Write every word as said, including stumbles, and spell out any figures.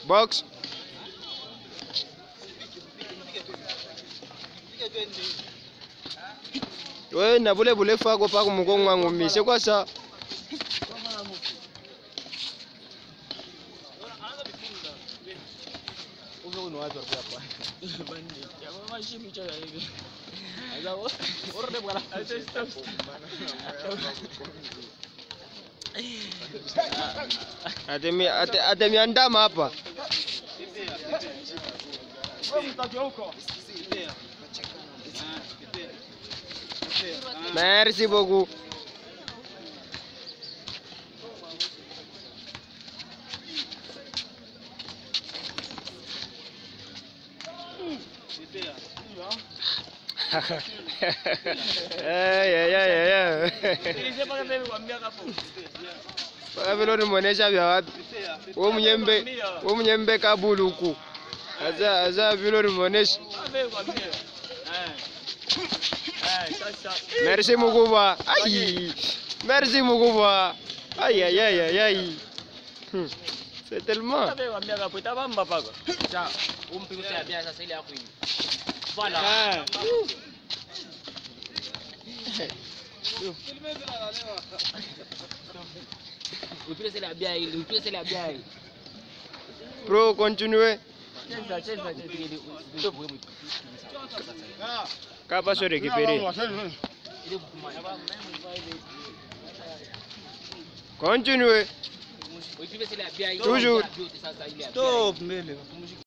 Box. Ouais, na bule bule fa ko pa ko mugongo wangu mimi. C'est quoi ça? Atemi atemi andama hapa. Merci beaucoup. Ay ay ay ay. Paka vile nimuonesha vya wapi? Wewe mnyembe, wewe mnyembe kabuluku. Aza aza vile nimuonesha. Merci mkubwa. Ai. Merci mkubwa. Aïe aïe aïe aïe aïe. C'est tellement. Voilà. Pro, continuez. Qu'à se récupérer. Continuez. Toujours. Stop,